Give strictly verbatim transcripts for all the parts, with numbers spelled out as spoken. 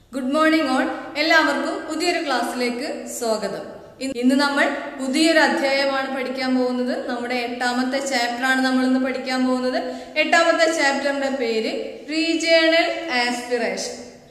Good morning all. എല്ലാവർക്കും പുതിയൊരു ക്ലാസ്സിലേക്ക് സ്വാഗതം. ഇന്ന് നമ്മൾ പുതിയൊരു അധ്യായമാണ് പഠിക്കാൻ പോകുന്നത്. നമ്മുടെ എട്ടാമത്തെ ചാപ്റ്റർ ആണ് നമ്മൾ ഇന്ന് പഠിക്കാൻ പോകുന്നത്. എട്ടാമത്തെ ചാപ്റ്ററിന്റെ പേര് റീജിയണൽ ആസ്പിറേഷൻ.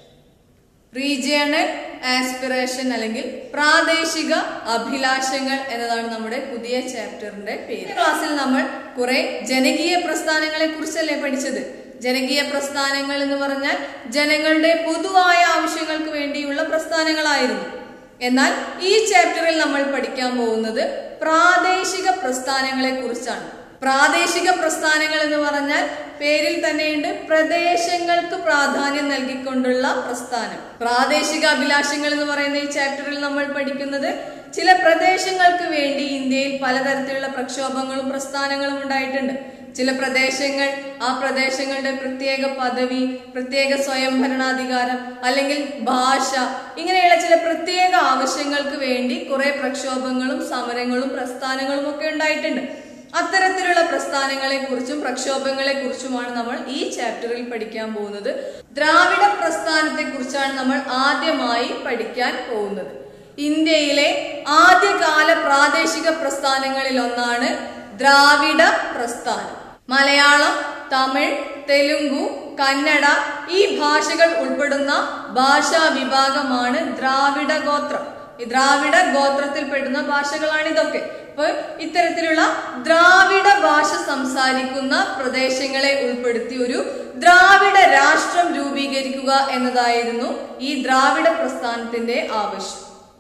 റീജിയണൽ ആസ്പിറേഷൻ അല്ലെങ്കിൽ പ്രാദേശിക അഭിലാഷങ്ങൾ എന്നതാണ് നമ്മുടെ പുതിയ ചാപ്റ്ററിന്റെ പേര്. ക്ലാസ്സിൽ നമ്മൾ കുറെ ജനകീയ പ്രസ്ഥാനങ്ങളെ കുറിച്ചല്ലേ പഠിച്ചത്. ജനകീയ പ്രസ്ഥാനങ്ങൾ എന്ന് പറഞ്ഞാൽ ജനങ്ങളുടെ പൊതുവായ ആവശ്യങ്ങൾക്ക് വേണ്ടിയുള്ള പ്രസ്ഥാനങ്ങളായിരുന്നു. എന്നാൽ ഈ ചാപ്റ്ററിൽ നമ്മൾ പഠിക്കാൻ പോകുന്നത് പ്രാദേശിക പ്രസ്ഥാനങ്ങളെ കുറിച്ചാണ്. പ്രാദേശിക പ്രസ്ഥാനങ്ങൾ എന്ന് പറഞ്ഞാൽ പേരിൽ തന്നെയുണ്ട്, പ്രദേശങ്ങൾക്ക് പ്രാധാന്യം നൽകിക്കൊണ്ടുള്ള പ്രസ്ഥാനം. പ്രാദേശിക അഭിലാഷങ്ങൾ എന്ന് പറയുന്ന ഈ ചാപ്റ്ററിൽ നമ്മൾ പഠിക്കുന്നത് ചില പ്രദേശങ്ങൾക്ക് വേണ്ടി ഇന്ത്യയിൽ പലതരത്തിലുള്ള പ്രക്ഷോഭങ്ങളും പ്രസ്ഥാനങ്ങളും ഉണ്ടായിട്ടുണ്ട്. ചില പ്രദേശങ്ങൾ, ആ പ്രദേശങ്ങളുടെ പ്രത്യേക പദവി, പ്രത്യേക സ്വയംഭരണാധികാരം അല്ലെങ്കിൽ ഭാഷ, ഇങ്ങനെയുള്ള ചില പ്രത്യേക ആവശ്യങ്ങൾക്ക് വേണ്ടി കുറെ പ്രക്ഷോഭങ്ങളും സമരങ്ങളും പ്രസ്ഥാനങ്ങളും ഒക്കെ ഉണ്ടായിട്ടുണ്ട്. അത്തരത്തിലുള്ള പ്രസ്ഥാനങ്ങളെ കുറിച്ചും പ്രക്ഷോഭങ്ങളെ കുറിച്ചുമാണ് നമ്മൾ ഈ ചാപ്റ്ററിൽ പഠിക്കാൻ പോകുന്നത്. ദ്രാവിഡ പ്രസ്ഥാനത്തെ കുറിച്ചാണ് നമ്മൾ ആദ്യമായി പഠിക്കാൻ പോകുന്നത്. ഇന്ത്യയിലെ ആദ്യകാല പ്രാദേശിക പ്രസ്ഥാനങ്ങളിൽ ഒന്നാണ് ദ്രാവിഡ പ്രസ്ഥാനം. മലയാളം, തമിഴ്, തെലുങ്കു, കന്നഡ ഈ ഭാഷകൾ ഉൾപ്പെടുന്ന ഭാഷാ വിഭാഗമാണ് ദ്രാവിഡ ഗോത്രം. ഈ ദ്രാവിഡ ഗോത്രത്തിൽപ്പെടുന്ന ഭാഷകളാണ് ഇതൊക്കെ. അപ്പോൾ ഇത്തരത്തിലുള്ള ദ്രാവിഡ ഭാഷ സംസാരിക്കുന്ന പ്രദേശങ്ങളെ ഉൾപ്പെടുത്തി ഒരു ദ്രാവിഡ രാഷ്ട്രം രൂപീകരിക്കുക എന്നതായിരുന്നു ഈ ദ്രാവിഡ പ്രസ്ഥാനത്തിന്റെ ആവശ്യം.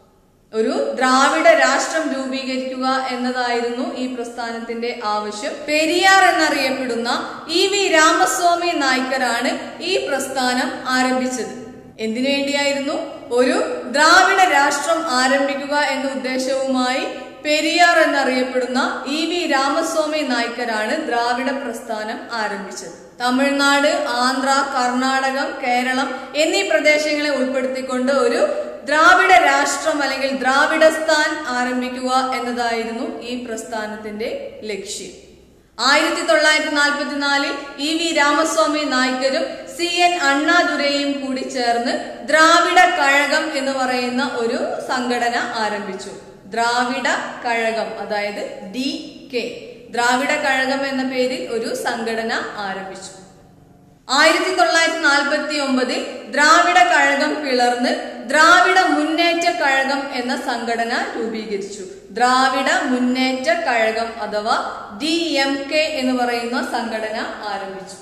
ഒരു ദ്രാവിഡ രാഷ്ട്രം രൂപീകരിക്കുക എന്നതായിരുന്നു ഈ പ്രസ്ഥാനത്തിന്റെ ആവശ്യം. പെരിയാർ എന്നറിയപ്പെടുന്ന ഇ വി രാമസ്വാമി നായ്ക്കരാണ് ഈ പ്രസ്ഥാനം ആരംഭിച്ചത്. എന്തിനു വേണ്ടിയായിരുന്നു? ഒരു ദ്രാവിഡ രാഷ്ട്രം ആരംഭിക്കുക എന്ന ഉദ്ദേശവുമായി പെരിയാർ എന്നറിയപ്പെടുന്ന ഇ വി രാമസ്വാമി നായ്ക്കരാണ് ദ്രാവിഡ പ്രസ്ഥാനം ആരംഭിച്ചത്. തമിഴ്നാട്, ആന്ധ്ര, കർണാടകം, കേരളം എന്നീ പ്രദേശങ്ങളെ ഉൾപ്പെടുത്തിക്കൊണ്ട് ഒരു ദ്രാവിഡ രാഷ്ട്രം അല്ലെങ്കിൽ ദ്രാവിഡസ്ഥാൻ ആരംഭിക്കുക എന്നതായിരുന്നു ഈ പ്രസ്ഥാനത്തിന്റെ ലക്ഷ്യം. ആയിരത്തി തൊള്ളായിരത്തി നാൽപ്പത്തിനാലിൽ ഇ വി രാമസ്വാമി നായ്ക്കരും സി എൻ അണ്ണാദുരയും കൂടി ചേർന്ന് ദ്രാവിഡ കഴകം എന്ന് പറയുന്ന ഒരു സംഘടന ആരംഭിച്ചു. ദ്രാവിഡ കഴകം, അതായത് ഡി കെ, ദ്രാവിഡ കഴകം എന്ന പേരിൽ ഒരു സംഘടന ആരംഭിച്ചു. ആയിരത്തി തൊള്ളായിരത്തി നാൽപ്പത്തി ഒമ്പതിൽ ദ്രാവിഡ കഴകം പിളർന്ന് ദ്രാവിഡ മുന്നേറ്റ കഴകം എന്ന സംഘടന രൂപീകരിച്ചു. ദ്രാവിഡ മുന്നേറ്റ കഴകം അഥവാ ഡി എം കെ എന്ന് പറയുന്ന സംഘടന ആരംഭിച്ചു.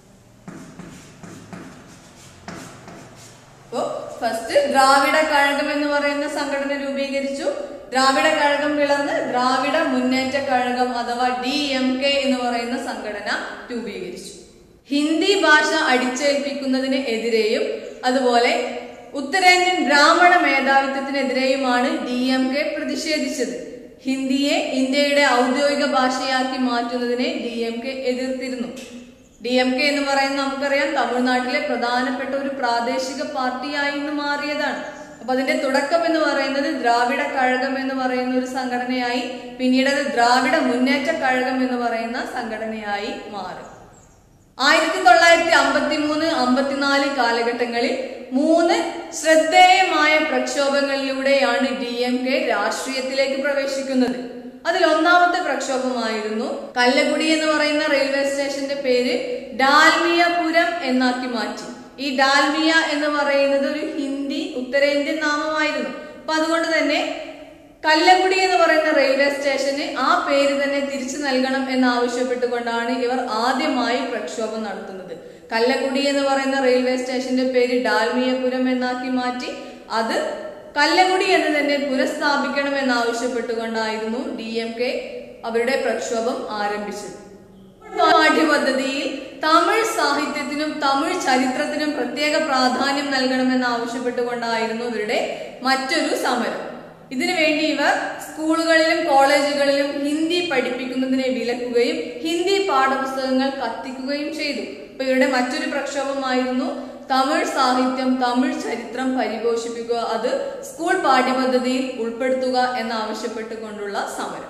അപ്പോ ഫസ്റ്റ് ദ്രാവിഡ കഴകം എന്ന് പറയുന്ന സംഘടന രൂപീകരിച്ചു. ദ്രാവിഡ കഴകം പിളർന്ന് ദ്രാവിഡ മുന്നേറ്റ കഴകം അഥവാ ഡി എം കെ എന്ന് പറയുന്ന സംഘടന രൂപീകരിച്ചു. ഹിന്ദി ഭാഷ അടിച്ചേൽപ്പിക്കുന്നതിന് എതിരെയും അതുപോലെ ഉത്തരേന്ത്യൻ ബ്രാഹ്മണ മേധാവിത്വത്തിനെതിരെയുമാണ് ഡി എം കെ പ്രതിഷേധിച്ചത്. ഹിന്ദിയെ ഇന്ത്യയുടെ ഔദ്യോഗിക ഭാഷയാക്കി മാറ്റുന്നതിനെ ഡി എം കെ എതിർത്തിരുന്നു. ഡി എം കെ എന്ന് പറയുന്നത് നമുക്കറിയാം തമിഴ്നാട്ടിലെ പ്രധാനപ്പെട്ട ഒരു പ്രാദേശിക പാർട്ടിയായി ഇന്ന് മാറിയതാണ്. അപ്പൊ അതിന്റെ തുടക്കം എന്ന് പറയുന്നത് ദ്രാവിഡ കഴകം എന്ന് പറയുന്ന ഒരു സംഘടനയായി, പിന്നീട് അത് ദ്രാവിഡ മുന്നേറ്റ കഴകം എന്ന് പറയുന്ന സംഘടനയായി മാറി. ആയിരത്തി തൊള്ളായിരത്തി അമ്പത്തി മൂന്ന് അമ്പത്തിനാല് കാലഘട്ടങ്ങളിൽ മൂന്ന് ശ്രദ്ധേയമായ പ്രക്ഷോഭങ്ങളിലൂടെയാണ് ഡി എം കെ രാഷ്ട്രീയത്തിലേക്ക് പ്രവേശിക്കുന്നത്. അതിൽ ഒന്നാമത്തെ പ്രക്ഷോഭമായിരുന്നു കല്ലകുടി എന്ന് പറയുന്ന റെയിൽവേ സ്റ്റേഷന്റെ പേര് ഡാൽമിയപുരം എന്നാക്കി മാറ്റി. ഈ ഡാൽമിയ എന്ന് പറയുന്നത് ഒരു ഹിന്ദി ഉത്തരേന്ത്യൻ നാമമായിരുന്നു. അപ്പൊ അതുകൊണ്ട് തന്നെ കല്ലകുടി എന്ന് പറയുന്ന റെയിൽവേ സ്റ്റേഷന് ആ പേര് തന്നെ തിരിച്ചു നൽകണം എന്നാവശ്യപ്പെട്ടുകൊണ്ടാണ് ഇവർ ആദ്യമായി പ്രക്ഷോഭം നടത്തുന്നത്. കല്ലകുടി എന്ന് പറയുന്ന റെയിൽവേ സ്റ്റേഷന്റെ പേര് ഡാൽമിയപുരം എന്നാക്കി മാറ്റി അത് കല്ലകുടി എന്ന് തന്നെ പുനഃസ്ഥാപിക്കണം എന്നാവശ്യപ്പെട്ടുകൊണ്ടായിരുന്നു ഡി എം കെ അവരുടെ പ്രക്ഷോഭം ആരംഭിച്ചത്. പാഠ്യപദ്ധതിയിൽ തമിഴ് സാഹിത്യത്തിനും തമിഴ് ചരിത്രത്തിനും പ്രത്യേക പ്രാധാന്യം നൽകണമെന്ന് ആവശ്യപ്പെട്ടുകൊണ്ടായിരുന്നു ഇവരുടെ മറ്റൊരു സമരം. ഇതിനു വേണ്ടി ഇവർ സ്കൂളുകളിലും കോളേജുകളിലും ഹിന്ദി പഠിപ്പിക്കുന്നതിനെ വിലക്കുകയും ഹിന്ദി പാഠപുസ്തകങ്ങൾ കത്തിക്കുകയും ചെയ്തു. അപ്പൊ ഇവരുടെ മറ്റൊരു പ്രക്ഷോഭമായിരുന്നു തമിഴ് സാഹിത്യം തമിഴ് ചരിത്രം പരിപോഷിപ്പിക്കുക, അത് സ്കൂൾ പാഠ്യപദ്ധതിയിൽ ഉൾപ്പെടുത്തുക എന്നാവശ്യപ്പെട്ടുകൊണ്ടുള്ള സമരം.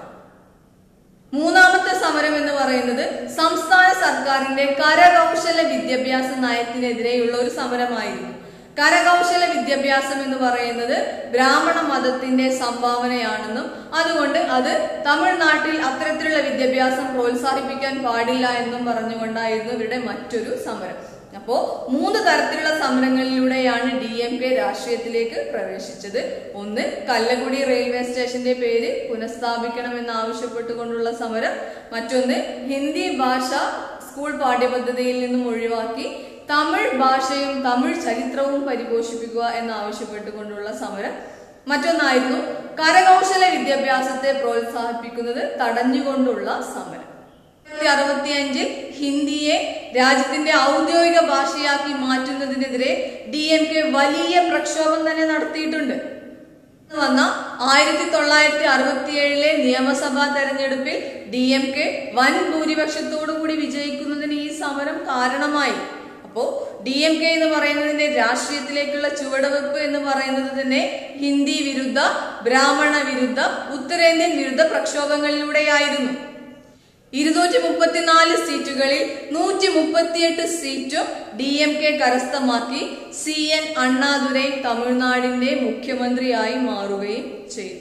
മൂന്നാമത്തെ സമരം എന്ന് പറയുന്നത് സംസ്ഥാന സർക്കാരിന്റെ കരകൗശല വിദ്യാഭ്യാസ നയത്തിനെതിരെയുള്ള ഒരു സമരമായിരുന്നു. കരകൗശല വിദ്യാഭ്യാസം എന്ന് പറയുന്നത് ബ്രാഹ്മണ മതത്തിന്റെ സംഭാവനയാണെന്നും അതുകൊണ്ട് അത് തമിഴ്നാട്ടിൽ അത്തരത്തിലുള്ള വിദ്യാഭ്യാസം പ്രോത്സാഹിപ്പിക്കാൻ പാടില്ല എന്നും പറഞ്ഞുകൊണ്ടായിരുന്നു ഇവരുടെ മറ്റൊരു സമരം. അപ്പോ മൂന്ന് തരത്തിലുള്ള സമരങ്ങളിലൂടെയാണ് ഡി എം കെ രാഷ്ട്രീയത്തിലേക്ക് പ്രവേശിച്ചത്. ഒന്ന്, കല്ലകുടി റെയിൽവേ സ്റ്റേഷന്റെ പേര് പുനഃസ്ഥാപിക്കണമെന്ന് ആവശ്യപ്പെട്ടുകൊണ്ടുള്ള സമരം. മറ്റൊന്ന്, ഹിന്ദി ഭാഷ സ്കൂൾ പാഠ്യപദ്ധതിയിൽ നിന്നും ഒഴിവാക്കി തമിഴ് ഭാഷയും തമിഴ് ചരിത്രവും പരിപോഷിപ്പിക്കുക എന്നാവശ്യപ്പെട്ടുകൊണ്ടുള്ള സമരം. മറ്റൊന്നായിരുന്നു കരകൗശല വിദ്യാഭ്യാസത്തെ പ്രോത്സാഹിപ്പിക്കുന്നത് തടഞ്ഞുകൊണ്ടുള്ള സമരം. അറുപത്തി അഞ്ചിൽ ഹിന്ദിയെ രാജ്യത്തിന്റെ ഔദ്യോഗിക ഭാഷയാക്കി മാറ്റുന്നതിനെതിരെ ഡി എം കെ വലിയ പ്രക്ഷോഭം തന്നെ നടത്തിയിട്ടുണ്ട്. വന്ന ആയിരത്തി തൊള്ളായിരത്തി അറുപത്തി ഏഴിലെ നിയമസഭാ തെരഞ്ഞെടുപ്പിൽ ഡി എം കെ വൻ ഭൂരിപക്ഷത്തോടു കൂടി വിജയിക്കുന്നതിന് ഈ സമരം കാരണമായി. അപ്പോ ഡി എം കെ എന്ന് പറയുന്നതിന്റെ രാഷ്ട്രീയത്തിലേക്കുള്ള ചുവടുവെപ്പ് എന്ന് പറയുന്നത് തന്നെ ഹിന്ദി വിരുദ്ധ, ബ്രാഹ്മണ വിരുദ്ധ, ഉത്തരേന്ത്യൻ വിരുദ്ധ പ്രക്ഷോഭങ്ങളിലൂടെയായിരുന്നു. ഇരുന്നൂറ്റി മുപ്പത്തിനാല് സീറ്റുകളിൽ നൂറ്റി മുപ്പത്തിയെട്ട് സീറ്റും ഡി എം കെ കരസ്ഥമാക്കി സി എൻ അണ്ണാദുരൈ തമിഴ്നാടിന്റെ മുഖ്യമന്ത്രിയായി മാറുകയും ചെയ്തു.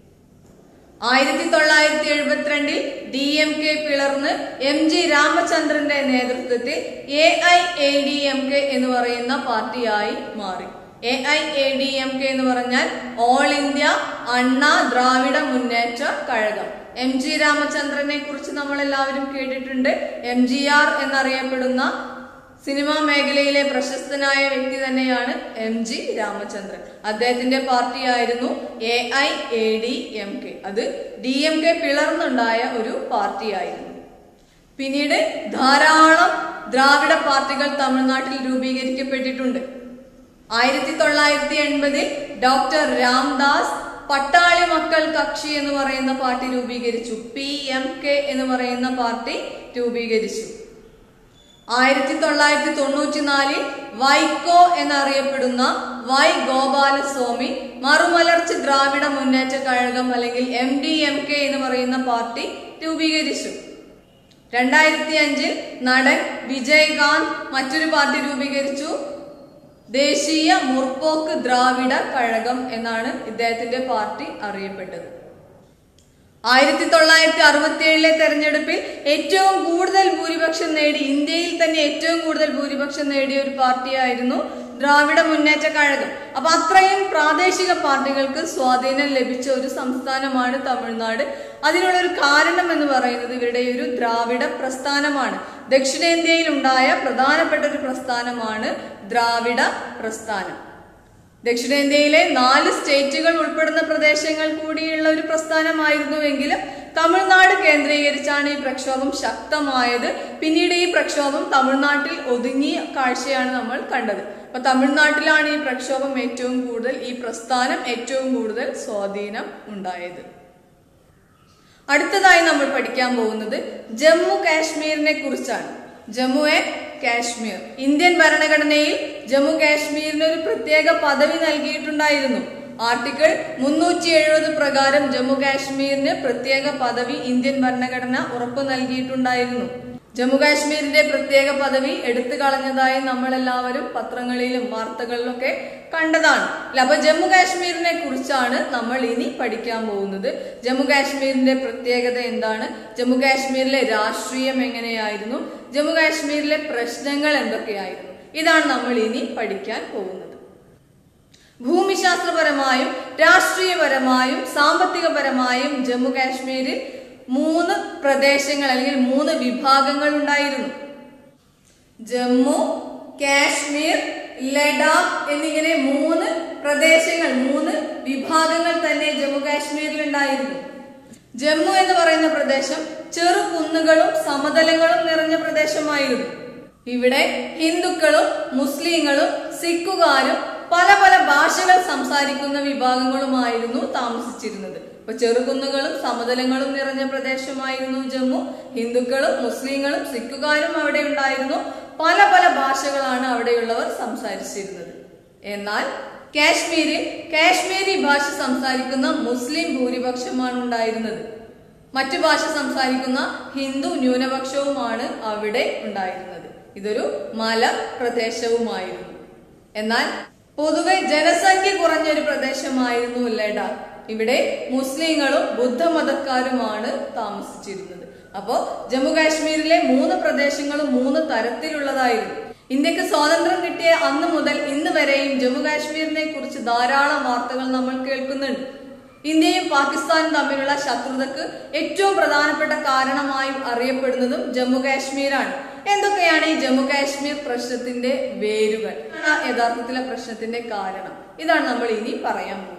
ആയിരത്തി തൊള്ളായിരത്തി എഴുപത്തിരണ്ടിൽ ഡി എം കെ പിളർന്ന് എം ജി രാമചന്ദ്രന്റെ നേതൃത്വത്തിൽ A I A D M K എന്ന് പറയുന്ന പാർട്ടിയായി മാറി. A I A D M K എന്ന് പറഞ്ഞാൽ ഓൾ ഇന്ത്യ അണ്ണാ ദ്രാവിഡ മുന്നേറ്റ കഴകം. എം ജി രാമചന്ദ്രനെ കുറിച്ച് നമ്മൾ എല്ലാവരും കേട്ടിട്ടുണ്ട്. എം ജി ആർ എന്നറിയപ്പെടുന്ന സിനിമാ മേഖലയിലെ പ്രശസ്തനായ വ്യക്തി തന്നെയാണ് എം ജി രാമചന്ദ്രൻ. അദ്ദേഹത്തിന്റെ പാർട്ടിയായിരുന്നു A I A D M K. അത് ഡി എം കെ പിളർന്നുണ്ടായ ഒരു പാർട്ടിയായിരുന്നു. പിന്നീട് ധാരാളം ദ്രാവിഡ പാർട്ടികൾ തമിഴ്നാട്ടിൽ രൂപീകരിക്കപ്പെട്ടിട്ടുണ്ട്. ആയിരത്തി തൊള്ളായിരത്തി എൺപതിൽ ഡോക്ടർ രാംദാസ് പട്ടാളി മക്കൾ കക്ഷി എന്ന് പറയുന്ന പാർട്ടി രൂപീകരിച്ചു. പി എം കെ എന്ന് പറയുന്ന പാർട്ടി രൂപീകരിച്ചു. ആയിരത്തി തൊള്ളായിരത്തി തൊണ്ണൂറ്റി നാലിൽ വൈക്കോ എന്നറിയപ്പെടുന്ന വൈ ഗോപാലസ്വാമി മറുമലർച്ച ദ്രാവിഡ മുന്നേറ്റ കഴകം അല്ലെങ്കിൽ എം ഡി എം കെ എന്ന് പറയുന്ന പാർട്ടി രൂപീകരിച്ചു. രണ്ടായിരത്തി അഞ്ചിൽ നടൻ വിജയകാന്ത് മറ്റൊരു പാർട്ടി രൂപീകരിച്ചു. ദേശീയ മുർപോക്ക് ദ്രാവിഡ കഴകം എന്നാണ് ഇദ്ദേഹത്തിന്റെ പാർട്ടി അറിയപ്പെട്ടത്. ആയിരത്തി തൊള്ളായിരത്തി അറുപത്തി ഏഴിലെ തെരഞ്ഞെടുപ്പിൽ ഏറ്റവും കൂടുതൽ ഭൂരിപക്ഷം നേടി, ഇന്ത്യയിൽ തന്നെ ഏറ്റവും കൂടുതൽ ഭൂരിപക്ഷം നേടിയ ഒരു പാർട്ടിയായിരുന്നു ദ്രാവിഡ മുന്നേറ്റ കഴകം. അപ്പൊ അത്രയും പ്രാദേശിക പാർട്ടികൾക്ക് സ്വാധീനം ലഭിച്ച ഒരു സംസ്ഥാനമാണ് തമിഴ്നാട്. അതിനുള്ള ഒരു കാരണം എന്ന് പറയുന്നത് ഇവരുടെ ഒരു ദ്രാവിഡ പ്രസ്ഥാനമാണ്. ദക്ഷിണേന്ത്യയിൽ ഉണ്ടായ പ്രധാനപ്പെട്ട ഒരു പ്രസ്ഥാനമാണ് ദ്രാവിഡ പ്രസ്ഥാനം. ദക്ഷിണേന്ത്യയിലെ നാല് സ്റ്റേറ്റുകൾ ഉൾപ്പെടുന്ന പ്രദേശങ്ങൾ കൂടിയുള്ള ഒരു പ്രസ്ഥാനമായിരുന്നുവെങ്കിലും തമിഴ്നാട് കേന്ദ്രീകരിച്ചാണ് ഈ പ്രക്ഷോഭം ശക്തമായത്. പിന്നീട് ഈ പ്രക്ഷോഭം തമിഴ്നാട്ടിൽ ഒതുങ്ങിയ കാഴ്ചയാണ് നമ്മൾ കണ്ടത്. അപ്പൊ തമിഴ്നാട്ടിലാണ് ഈ പ്രക്ഷോഭം ഏറ്റവും കൂടുതൽ, ഈ പ്രസ്ഥാനം ഏറ്റവും കൂടുതൽ സ്വാധീനം ഉണ്ടായത്. അടുത്തതായി നമ്മൾ പഠിക്കാൻ പോകുന്നത് ജമ്മു കാശ്മീരിനെ കുറിച്ചാണ്. ജമ്മു ആൻഡ് കാശ്മീർ. ഇന്ത്യൻ ഭരണഘടനയിൽ ജമ്മു കാശ്മീരിന് ഒരു പ്രത്യേക പദവി നൽകിയിട്ടുണ്ടായിരുന്നു. ആർട്ടിക്കിൾ മുന്നൂറ്റി എഴുപത് പ്രകാരം ജമ്മു കാശ്മീരിന് പ്രത്യേക പദവി ഇന്ത്യൻ ഭരണഘടന ഉറപ്പു നൽകിയിട്ടുണ്ടായിരുന്നു. ജമ്മു കാശ്മീരിന്റെ പ്രത്യേക പദവി എടുത്തു കളഞ്ഞതായി നമ്മളെല്ലാവരും പത്രങ്ങളിലും വാർത്തകളിലൊക്കെ കണ്ടതാണ്. അപ്പൊ ജമ്മു കാശ്മീരിനെ കുറിച്ചാണ് നമ്മൾ ഇനി പഠിക്കാൻ പോകുന്നത്. ജമ്മു കാശ്മീരിന്റെ പ്രത്യേകത എന്താണ്, ജമ്മു കാശ്മീരിലെ രാഷ്ട്രീയം എങ്ങനെയായിരുന്നു, ജമ്മു കാശ്മീരിലെ പ്രശ്നങ്ങൾ എന്തൊക്കെയായിരുന്നു, ഇതാണ് നമ്മൾ ഇനി പഠിക്കാൻ പോകുന്നത്. ഭൂമിശാസ്ത്രപരമായും രാഷ്ട്രീയപരമായും സാമ്പത്തികപരമായും ജമ്മു കാശ്മീരിൽ മൂന്ന് പ്രദേശങ്ങൾ അല്ലെങ്കിൽ മൂന്ന് വിഭാഗങ്ങൾ ഉണ്ടായിരുന്നു. ജമ്മു, കാശ്മീർ, ലഡാക്ക് എന്നിങ്ങനെ മൂന്ന് പ്രദേശങ്ങൾ, മൂന്ന് വിഭാഗങ്ങൾ തന്നെ ജമ്മു കാശ്മീരിൽ ഉണ്ടായിരുന്നു. ജമ്മു എന്ന് പറയുന്ന പ്രദേശം ചെറു കുന്നുകളും സമതലങ്ങളും നിറഞ്ഞ പ്രദേശമായിരുന്നു. ഇവിടെ ഹിന്ദുക്കളും മുസ്ലിങ്ങളും സിഖുകാരും പല പല ഭാഷകൾ സംസാരിക്കുന്ന വിഭാഗങ്ങളുമായിരുന്നു താമസിച്ചിരുന്നത്. ഇപ്പൊ ചെറുകുന്നുകളും സമതലങ്ങളും നിറഞ്ഞ പ്രദേശമായിരുന്നു ജമ്മു. ഹിന്ദുക്കളും മുസ്ലിങ്ങളും സിഖുകാരും അവിടെ ഉണ്ടായിരുന്നു. പല പല ഭാഷകളാണ് അവിടെയുള്ളവർ സംസാരിച്ചിരുന്നത്. എന്നാൽ കാശ്മീരിൽ കാശ്മീരി ഭാഷ സംസാരിക്കുന്ന മുസ്ലിം ഭൂരിപക്ഷമാണ് ഉണ്ടായിരുന്നത്. മറ്റു ഭാഷ സംസാരിക്കുന്ന ഹിന്ദു ന്യൂനപക്ഷവുമാണ് അവിടെ ഉണ്ടായിരുന്നത്. ഇതൊരു മല പ്രദേശവുമായിരുന്നു. എന്നാൽ പൊതുവെ ജനസംഖ്യ കുറഞ്ഞൊരു പ്രദേശമായിരുന്നു ലഡാക്ക്. ഇവിടെ മുസ്ലിങ്ങളും ബുദ്ധമതക്കാരുമാണ് താമസിച്ചിരുന്നത്. അപ്പോ ജമ്മു കാശ്മീരിലെ മൂന്ന് പ്രദേശങ്ങളും മൂന്ന് തരത്തിലുള്ളതായിരുന്നു. ഇന്ത്യക്ക് സ്വാതന്ത്ര്യം കിട്ടിയ അന്ന് മുതൽ ഇന്ന് വരെയും ജമ്മു കാശ്മീരിനെ കുറിച്ച് ധാരാളം വാർത്തകൾ നമ്മൾ കേൾക്കുന്നുണ്ട്. ഇന്ത്യയും പാകിസ്ഥാനും തമ്മിലുള്ള ശത്രുതക്ക് ഏറ്റവും പ്രധാനപ്പെട്ട കാരണമായി അറിയപ്പെടുന്നതും ജമ്മു കാശ്മീരാണ്. എന്തൊക്കെയാണ് ഈ ജമ്മു കാശ്മീർ പ്രശ്നത്തിന്റെ വേരുകൾ, യഥാർത്ഥത്തിലെ പ്രശ്നത്തിന്റെ കാരണം? ഇതാണ് നമ്മൾ ഇനി പറയാൻ പോകുന്നത്.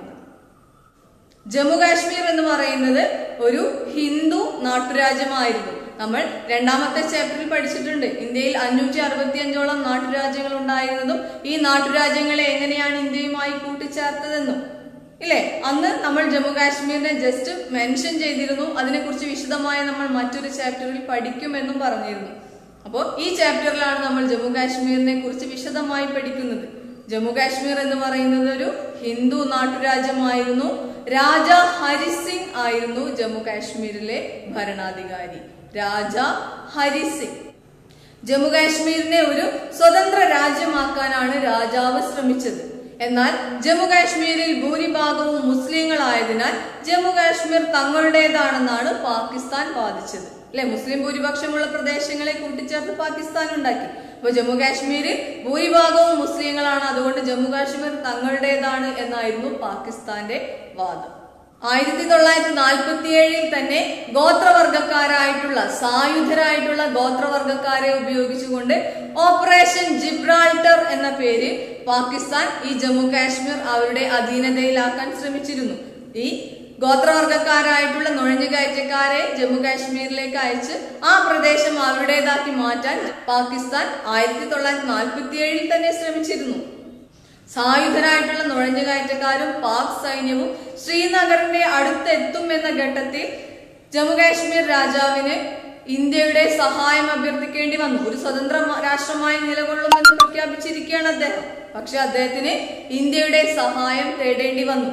ജമ്മു കാശ്മീർ എന്ന് പറയുന്നത് ഒരു ഹിന്ദു നാട്ടുരാജ്യമായിരുന്നു. നമ്മൾ രണ്ടാമത്തെ ചാപ്റ്ററിൽ പഠിച്ചിട്ടുണ്ട്. ഇന്ത്യയിൽ അഞ്ഞൂറ്റി അറുപത്തി അഞ്ചോളം നാട്ടുരാജ്യങ്ങൾ ഉണ്ടായിരുന്നതും ഈ നാട്ടുരാജ്യങ്ങളെ എങ്ങനെയാണ് ഇന്ത്യയുമായി കൂട്ടിച്ചേർത്തതെന്നും ഇല്ലേ? അന്ന് നമ്മൾ ജമ്മു കാശ്മീരിനെ ജസ്റ്റ് മെൻഷൻ ചെയ്തിരുന്നു. അതിനെക്കുറിച്ച് വിശദമായി നമ്മൾ മറ്റൊരു ചാപ്റ്ററിൽ പഠിക്കുമെന്നും പറഞ്ഞിരുന്നു. അപ്പോൾ ഈ ചാപ്റ്ററിലാണ് നമ്മൾ ജമ്മു കാശ്മീരിനെ കുറിച്ച് വിശദമായി പഠിക്കുന്നത്. ജമ്മു കാശ്മീർ എന്ന് പറയുന്നത് ഒരു ഹിന്ദു നാട്ടുരാജ്യമായിരുന്നു. രാജ ഹരിസിംഗ് ആയിരുന്നു ജമ്മു കാശ്മീരിലെ ഭരണാധികാരി. രാജ ഹരിസിംഗ് ജമ്മു കാശ്മീരിനെ ഒരു സ്വതന്ത്ര രാജ്യമാക്കാനാണ് രാജാവ് ശ്രമിച്ചത്. എന്നാൽ ജമ്മു കാശ്മീരിൽ ഭൂരിഭാഗവും മുസ്ലിങ്ങളായതിനാൽ ജമ്മു കാശ്മീർ തങ്ങളുടേതാണെന്നാണ് പാകിസ്ഥാൻ വാദിച്ചത്. അല്ലെ, മുസ്ലിം ഭൂരിപക്ഷമുള്ള പ്രദേശങ്ങളെ കൂട്ടിച്ചേർത്ത് പാകിസ്ഥാൻ ഉണ്ടാക്കി. അപ്പൊ ജമ്മു കാശ്മീരിൽ ഭൂരിഭാഗവും മുസ്ലിങ്ങളാണ്, അതുകൊണ്ട് ജമ്മു കാശ്മീർ തങ്ങളുടേതാണ് എന്നായിരുന്നു പാകിസ്ഥാന്റെ വാദം. ആയിരത്തി തൊള്ളായിരത്തി നാൽപ്പത്തി ഏഴിൽ തന്നെ ഗോത്രവർഗക്കാരായിട്ടുള്ള സായുധരായിട്ടുള്ള ഗോത്രവർഗക്കാരെ ഉപയോഗിച്ചുകൊണ്ട് ഓപ്പറേഷൻ ജിബ്രാൾട്ടർ എന്ന പേര് പാകിസ്ഥാൻ ഈ ജമ്മു കാശ്മീർ അവരുടെ അധീനതയിലാക്കാൻ ശ്രമിച്ചിരുന്നു. ഈ ഗോത്രവർഗക്കാരായിട്ടുള്ള നുഴഞ്ഞുകയറ്റക്കാരെ ജമ്മു കാശ്മീരിലേക്ക് അയച്ച് ആ പ്രദേശം അവരുടേതാക്കി മാറ്റാൻ പാകിസ്ഥാൻ ആയിരത്തി തൊള്ളായിരത്തി നാൽപ്പത്തി ഏഴിൽ തന്നെ ശ്രമിച്ചിരുന്നു. സായുധരായിട്ടുള്ള നുഴഞ്ഞുകയറ്റക്കാരും പാക് സൈന്യവും ശ്രീനഗറിന്റെ അടുത്തെത്തും എന്ന ഘട്ടത്തിൽ ജമ്മു കാശ്മീർ രാജാവിന് ഇന്ത്യയുടെ സഹായം അഭ്യർത്ഥിക്കേണ്ടി വന്നു. ഒരു സ്വതന്ത്ര രാഷ്ട്രമായി നിലകൊള്ളുമെന്ന് പ്രഖ്യാപിച്ചിരിക്കുകയാണ് അദ്ദേഹം. പക്ഷെ അദ്ദേഹത്തിന് ഇന്ത്യയുടെ സഹായം തേടേണ്ടി വന്നു.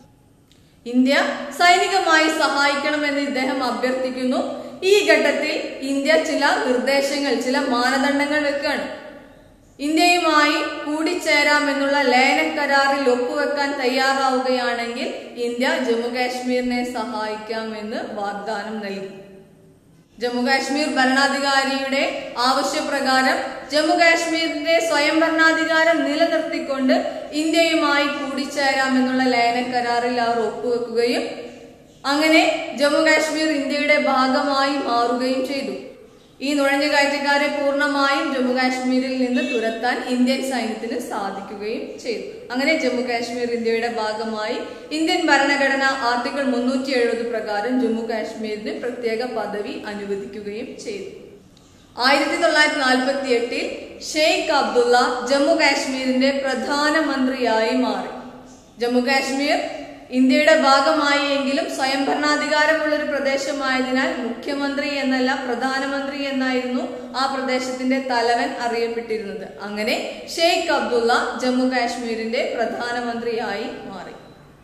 ഇന്ത്യ സൈനികമായി സഹായിക്കണമെന്ന് ഇദ്ദേഹം അഭ്യർത്ഥിക്കുന്നു. ഈ ഘട്ടത്തിൽ ഇന്ത്യ ചില നിർദ്ദേശങ്ങൾ, ചില മാനദണ്ഡങ്ങൾ വെക്കുകയാണ്. ഇന്ത്യയുമായി കൂടിച്ചേരാമെന്നുള്ള ലയന കരാറിൽ ഒപ്പുവെക്കാൻ തയ്യാറാവുകയാണെങ്കിൽ ഇന്ത്യ ജമ്മു കാശ്മീരിനെ സഹായിക്കാമെന്ന് വാഗ്ദാനം നൽകി. ജമ്മു കാശ്മീർ ഭരണാധികാരിയുടെ ആവശ്യപ്രകാരം ജമ്മു കാശ്മീരിന്റെ സ്വയം ഭരണാധികാരം നിലനിർത്തിക്കൊണ്ട് ഇന്ത്യയുമായി കൂടിച്ചേരാമെന്നുള്ള ലയന കരാറിൽ അവർ ഒപ്പുവെക്കുകയും അങ്ങനെ ജമ്മു കാശ്മീർ ഇന്ത്യയുടെ ഭാഗമായി മാറുകയും ചെയ്തു. ഈ നുഴഞ്ഞുകയറ്റക്കാരെ പൂർണ്ണമായും ജമ്മു കാശ്മീരിൽ നിന്ന് തുരത്താൻ ഇന്ത്യൻ സൈന്യത്തിന് സാധിക്കുകയും ചെയ്തു. അങ്ങനെ ജമ്മു കാശ്മീർ ഇന്ത്യയുടെ ഭാഗമായി. ഇന്ത്യൻ ഭരണഘടന ആർട്ടിക്കിൾ മുന്നൂറ്റി എഴുപത് പ്രകാരം ജമ്മു കാശ്മീരിന് പ്രത്യേക പദവി അനുവദിക്കുകയും ചെയ്തു. ആയിരത്തി തൊള്ളായിരത്തി നാൽപ്പത്തി എട്ടിൽ ഷെയ്ഖ് അബ്ദുള്ള ജമ്മു കാശ്മീരിന്റെ പ്രധാനമന്ത്രിയായി മാറി. ജമ്മു കാശ്മീർ ഇന്ത്യയുടെ ഭാഗമായി എങ്കിലും സ്വയം ഭരണാധികാരമുള്ള ഒരു പ്രദേശമായതിനാൽ മുഖ്യമന്ത്രി എന്നല്ല പ്രധാനമന്ത്രി എന്നായിരുന്നു ആ പ്രദേശത്തിന്റെ തലവൻ അറിയപ്പെട്ടിരുന്നത്. അങ്ങനെ ഷെയ്ഖ് അബ്ദുള്ള ജമ്മു കാശ്മീരിന്റെ പ്രധാനമന്ത്രിയായി മാറി.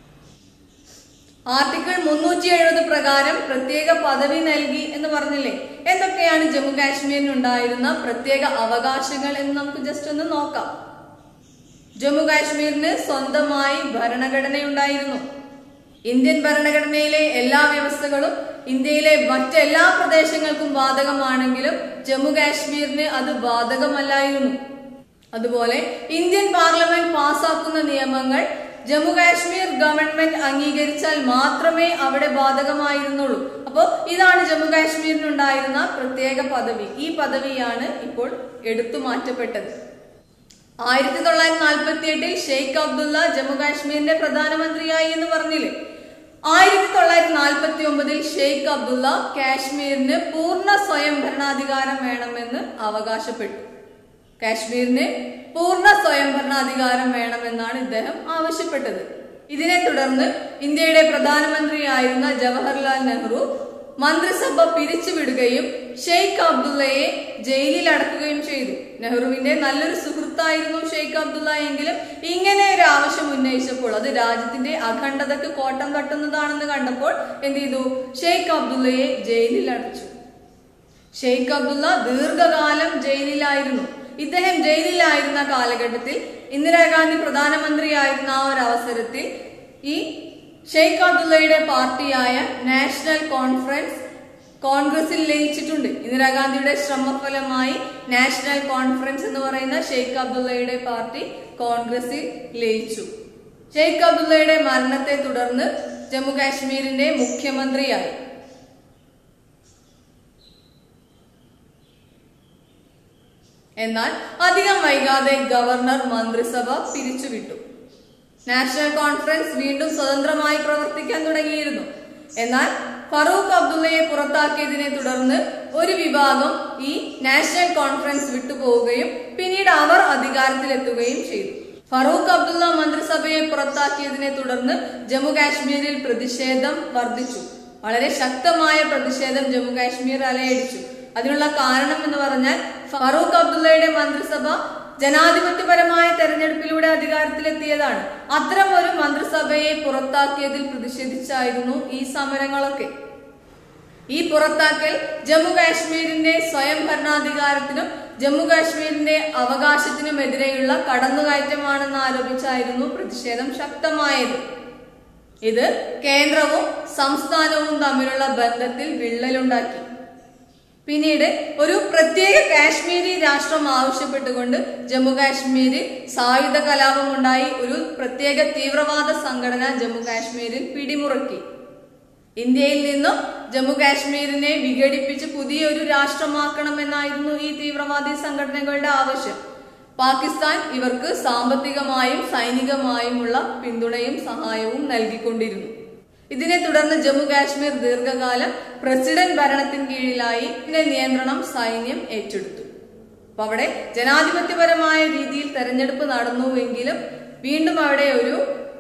ആർട്ടിക്കിൾ മുന്നൂറ്റി എഴുപത് പ്രകാരം പ്രത്യേക പദവി നൽകി എന്ന് പറഞ്ഞില്ലേ? എന്തൊക്കെയാണ് ജമ്മു കാശ്മീരിനുണ്ടായിരുന്ന പ്രത്യേക അവകാശങ്ങൾ എന്ന് നമുക്ക് ജസ്റ്റ് ഒന്ന് നോക്കാം. ജമ്മു കാശ്മീരിന് സ്വന്തമായി ഭരണഘടനയുണ്ടായിരുന്നു. ഇന്ത്യൻ ഭരണഘടനയിലെ എല്ലാ വ്യവസ്ഥകളും ഇന്ത്യയിലെ മറ്റെല്ലാ പ്രദേശങ്ങൾക്കും ബാധകമാണെങ്കിലും ജമ്മു കാശ്മീരിന് അത് ബാധകമല്ലായിരുന്നു. അതുപോലെ ഇന്ത്യൻ പാർലമെന്റ് പാസാക്കുന്ന നിയമങ്ങൾ ജമ്മു കാശ്മീർ ഗവൺമെന്റ് അംഗീകരിച്ചാൽ മാത്രമേ അവിടെ ബാധകമായിരുന്നുള്ളൂ. അപ്പോൾ ഇതാണ് ജമ്മു കാശ്മീരിനുണ്ടായിരുന്ന പ്രത്യേക പദവി. ഈ പദവിയാണ് ഇപ്പോൾ എടുത്തു മാറ്റപ്പെട്ടത്. ആയിരത്തി തൊള്ളായിരത്തി നാൽപ്പത്തി എട്ടിൽ ഷെയ്ഖ് അബ്ദുള്ള ജമ്മു കാശ്മീരിന്റെ പ്രധാനമന്ത്രിയായി എന്ന് പറഞ്ഞില്ലേ? ആയിരത്തി തൊള്ളായിരത്തി നാൽപ്പത്തി ഒമ്പതിൽ ഷെയ്ഖ് അബ്ദുള്ള കാശ്മീരിന് പൂർണ്ണ സ്വയം ഭരണാധികാരം വേണമെന്ന് അവകാശപ്പെട്ടു. കാശ്മീരിന് പൂർണ്ണ സ്വയം ഭരണാധികാരം വേണമെന്നാണ് ഇദ്ദേഹം ആവശ്യപ്പെട്ടത്. ഇതിനെ തുടർന്ന് ഇന്ത്യയുടെ പ്രധാനമന്ത്രിയായിരുന്ന ജവഹർലാൽ നെഹ്റു മന്ത്രിസഭ പിരിച്ചുവിടുകയും ഷെയ്ഖ് അബ്ദുള്ളയെ ജയിലിൽ അടക്കുകയും ചെയ്തു. നെഹ്റുവിന്റെ നല്ലൊരു സുഹൃത്തായിരുന്നു ഷെയ്ഖ് അബ്ദുള്ള എങ്കിലും ഇങ്ങനെ ഒരു ആവശ്യം ഉന്നയിച്ചപ്പോൾ അത് രാജ്യത്തിന്റെ അഖണ്ഡതയ്ക്ക് കോട്ടം തട്ടുന്നതാണെന്ന് കണ്ടപ്പോൾ എന്ത് ചെയ്തു? ഷെയ്ഖ് അബ്ദുള്ളയെ ജയിലിൽ അടച്ചു. ഷെയ്ഖ് അബ്ദുള്ള ദീർഘകാലം ജയിലിലായിരുന്നു. ഇദ്ദേഹം ജയിലിലായിരുന്ന കാലഘട്ടത്തിൽ ഇന്ദിരാഗാന്ധി പ്രധാനമന്ത്രിയായിരുന്ന ആ ഒരു അവസരത്തിൽ ഈ ഷെയ്ഖ് അബ്ദുള്ളയുടെ പാർട്ടിയായ നാഷണൽ കോൺഫറൻസ് കോൺഗ്രസിൽ ലയിച്ചിട്ടുണ്ട്. ഇന്ദിരാഗാന്ധിയുടെ ശ്രമഫലമായി നാഷണൽ കോൺഫറൻസ് എന്ന് പറയുന്ന ഷെയ്ഖ് അബ്ദുള്ളയുടെ പാർട്ടി കോൺഗ്രസിൽ ലയിച്ചു. ഷെയ്ഖ് അബ്ദുള്ളയുടെ മരണത്തെ തുടർന്ന് ജമ്മു കാശ്മീരിന്റെ മുഖ്യമന്ത്രിയായി. എന്നാൽ അധികം വൈകാതെ ഗവർണർ മന്ത്രിസഭ പിരിച്ചുവിട്ടു. നാഷണൽ കോൺഫറൻസ് വീണ്ടും സ്വതന്ത്രമായി പ്രവർത്തിക്കാൻ തുടങ്ങിയിരുന്നു. എന്നാൽ ഫറൂഖ് അബ്ദുള്ളയെ പുറത്താക്കിയതിനെ തുടർന്ന് ഒരു വിഭാഗം ഈ നാഷണൽ കോൺഫറൻസ് വിട്ടുപോവുകയും പിന്നീട് അവർ അധികാരത്തിലെത്തുകയും ചെയ്തു. ഫറൂഖ് അബ്ദുള്ള മന്ത്രിസഭയെ പുറത്താക്കിയതിനെ തുടർന്ന് ജമ്മു കാശ്മീരിൽ പ്രതിഷേധം വർദ്ധിച്ചു. വളരെ ശക്തമായ പ്രതിഷേധം ജമ്മു കാശ്മീർ അലയടിച്ചു. അതിനുള്ള കാരണം എന്ന് പറഞ്ഞാൽ ഫറൂഖ് അബ്ദുള്ളയുടെ മന്ത്രിസഭ ജനാധിപത്യപരമായ തെരഞ്ഞെടുപ്പിലൂടെ അധികാരത്തിലെത്തിയതാണ്. അത്തരം ഒരു മന്ത്രിസഭയെ പുറത്താക്കിയതിൽ പ്രതിഷേധിച്ചായിരുന്നു ഈ സമരങ്ങളൊക്കെ. ഈ പുറത്താക്കൽ ജമ്മു കാശ്മീരിന്റെ സ്വയം ഭരണാധികാരത്തിനും ജമ്മു കാശ്മീരിന്റെ അവകാശത്തിനുമെതിരെയുള്ള കടന്നുകയറ്റമാണെന്ന് ആരോപിച്ചായിരുന്നു പ്രതിഷേധം ശക്തമായത്. ഇത് കേന്ദ്രവും സംസ്ഥാനവും തമ്മിലുള്ള ബന്ധത്തിൽ വിള്ളലുണ്ടാക്കി. പിന്നീട് ഒരു പ്രത്യേക കാശ്മീരി രാഷ്ട്രം ആവശ്യപ്പെട്ടുകൊണ്ട് ജമ്മു കാശ്മീരിൽ സായുധ കലാപം ഉണ്ടായി. ഒരു പ്രത്യേക തീവ്രവാദ സംഘടന ജമ്മു കാശ്മീരിൽ പിടിമുറുക്കി. ഇന്ത്യയിൽ നിന്നും ജമ്മു കാശ്മീരിനെ വിഘടിപ്പിച്ച് പുതിയൊരു രാഷ്ട്രമാക്കണമെന്നായിരുന്നു ഈ തീവ്രവാദി സംഘടനകളുടെ ആവശ്യം. പാകിസ്ഥാൻ ഇവർക്ക് സാമ്പത്തികമായും സൈനികമായുമുള്ള പിന്തുണയും സഹായവും നൽകിക്കൊണ്ടിരുന്നു. ഇതിനെ തുടർന്ന് ജമ്മു കാശ്മീർ ദീർഘകാലം പ്രസിഡന്റ് ഭരണത്തിന് കീഴിലായി. ഇതിന്റെ നിയന്ത്രണം സൈന്യം ഏറ്റെടുത്തു. അപ്പൊ അവിടെ ജനാധിപത്യപരമായ രീതിയിൽ തെരഞ്ഞെടുപ്പ് നടന്നുവെങ്കിലും വീണ്ടും അവിടെ ഒരു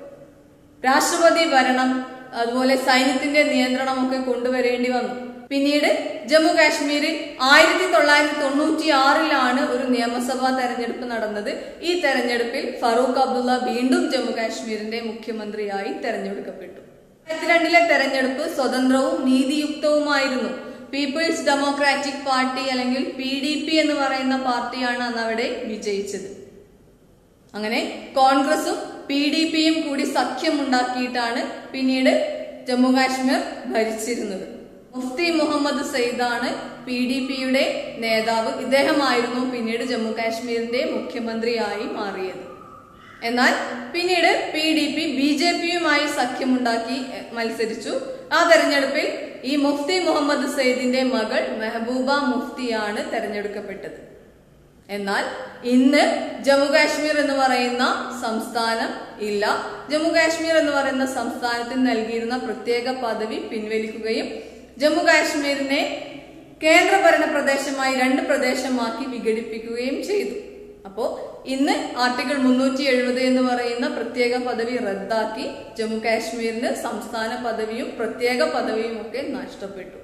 രാഷ്ട്രപതി ഭരണം അതുപോലെ സൈന്യത്തിന്റെ നിയന്ത്രണമൊക്കെ കൊണ്ടുവരേണ്ടി വന്നു. പിന്നീട് ജമ്മു കാശ്മീരിൽ ആയിരത്തി തൊള്ളായിരത്തി തൊണ്ണൂറ്റി ആറിലാണ് ഒരു നിയമസഭാ തെരഞ്ഞെടുപ്പ് നടന്നത്. ഈ തെരഞ്ഞെടുപ്പിൽ ഫറൂഖ് അബ്ദുള്ള വീണ്ടും ജമ്മു കാശ്മീരിന്റെ മുഖ്യമന്ത്രിയായി തെരഞ്ഞെടുക്കപ്പെട്ടു. രണ്ടായിരത്തി രണ്ടിലെ തെരഞ്ഞെടുപ്പ് സ്വതന്ത്രവും നീതിയുക്തവുമായിരുന്നു. പീപ്പിൾസ് ഡെമോക്രാറ്റിക് പാർട്ടി അല്ലെങ്കിൽ പി ഡി പി എന്ന് പറയുന്ന പാർട്ടിയാണ് അന്ന് അവിടെ വിജയിച്ചത്. അങ്ങനെ കോൺഗ്രസും പി ഡി പിയും കൂടി സഖ്യമുണ്ടാക്കിയിട്ടാണ് പിന്നീട് ജമ്മു കാശ്മീർ ഭരിച്ചിരുന്നത്. മുഫ്തി മുഹമ്മദ് സയ്യിദാണ് പി ഡി പിയുടെ നേതാവ്. ഇദ്ദേഹമായിരുന്നു പിന്നീട് ജമ്മു കാശ്മീരിന്റെ മുഖ്യമന്ത്രിയായി മാറിയത്. എന്നാൽ പിന്നീട് P D P B J പിയുമായി സഖ്യമുണ്ടാക്കി മത്സരിച്ചു. ആ തെരഞ്ഞെടുപ്പിൽ ഈ മുഫ്തി മുഹമ്മദ് സയ്യിദിന്റെ മകൾ മെഹബൂബ മുഫ്തിയാണ് തെരഞ്ഞെടുക്കപ്പെട്ടത്. എന്നാൽ ഇന്ന് ജമ്മു കാശ്മീർ എന്ന് പറയുന്ന സംസ്ഥാനം ഇല്ല. ജമ്മു കാശ്മീർ എന്ന് പറയുന്ന സംസ്ഥാനത്തിന് നൽകിയിരുന്ന പ്രത്യേക പദവി പിൻവലിക്കുകയും ജമ്മു കാശ്മീരിനെ കേന്ദ്രഭരണ പ്രദേശമായി രണ്ട് പ്രദേശമാക്കി വിഘടിപ്പിക്കുകയും ചെയ്തു. അപ്പോ ഇന്ന് ആർട്ടിക്കിൾ മുന്നൂറ്റി എഴുപത് എന്ന് പറയുന്ന പ്രത്യേക പദവി റദ്ദാക്കി ജമ്മു കാശ്മീരിന് സംസ്ഥാന പദവിയും പ്രത്യേക പദവിയും ഒക്കെ നഷ്ടപ്പെട്ടു.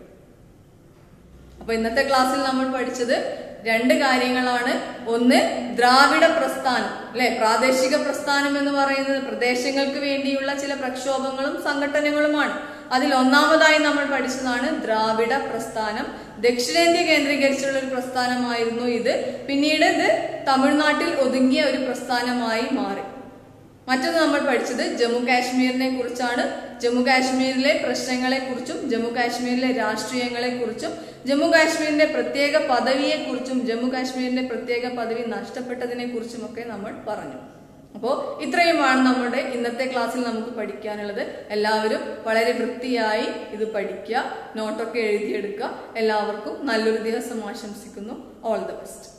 അപ്പൊ ഇന്നത്തെ ക്ലാസ്സിൽ നമ്മൾ പഠിച്ചത് രണ്ട് കാര്യങ്ങളാണ്. ഒന്ന്, ദ്രാവിഡ പ്രസ്ഥാനം അല്ലെ, പ്രാദേശിക പ്രസ്ഥാനം എന്ന് പറയുന്നത് പ്രദേശങ്ങൾക്ക് വേണ്ടിയുള്ള ചില പ്രക്ഷോഭങ്ങളും സംഘടനകളുമാണ്. അതിൽ ഒന്നാമതായി നമ്മൾ പഠിച്ചതാണ് ദ്രാവിഡ പ്രസ്ഥാനം. ദക്ഷിണേന്ത്യ കേന്ദ്രീകരിച്ചുള്ള ഒരു പ്രസ്ഥാനമായിരുന്നു ഇത്. പിന്നീട് ഇത് തമിഴ്നാട്ടിൽ ഒതുങ്ങിയ ഒരു പ്രസ്ഥാനമായി മാറി. മറ്റൊന്ന് നമ്മൾ പഠിച്ചത് ജമ്മു കാശ്മീരിനെ കുറിച്ചാണ്. ജമ്മു കാശ്മീരിലെ പ്രശ്നങ്ങളെ കുറിച്ചും ജമ്മു കാശ്മീരിലെ രാഷ്ട്രീയങ്ങളെ കുറിച്ചും ജമ്മു കാശ്മീരിന്റെ പ്രത്യേക പദവിയെ കുറിച്ചും ജമ്മു കാശ്മീരിന്റെ പ്രത്യേക പദവി നഷ്ടപ്പെട്ടതിനെ കുറിച്ചും ഒക്കെ നമ്മൾ പറഞ്ഞു. അപ്പോൾ ഇത്രയുമാണ് നമ്മുടെ ഇന്നത്തെ ക്ലാസ്സിൽ നമുക്ക് പഠിക്കാനുള്ളത്. എല്ലാവരും വളരെ വൃത്തിയായി ഇത് പഠിക്കുക, നോട്ടൊക്കെ എഴുതിയെടുക്കുക. എല്ലാവർക്കും നല്ലൊരു ദിവസം ആശംസിക്കുന്നു. All the best.